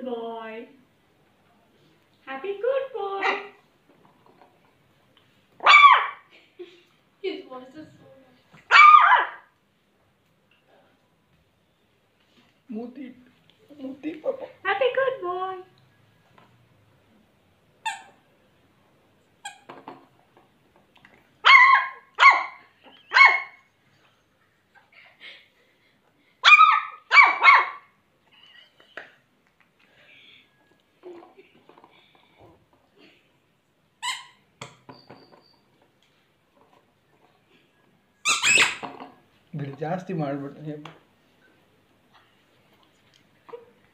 boy. Happy good boy. His voice is so loud. Muti, muti, papa. Happy good boy. ಬಿಡಿ ಜಾಸ್ತಿ ಮಾಡ್ಬಿಟ್ಟು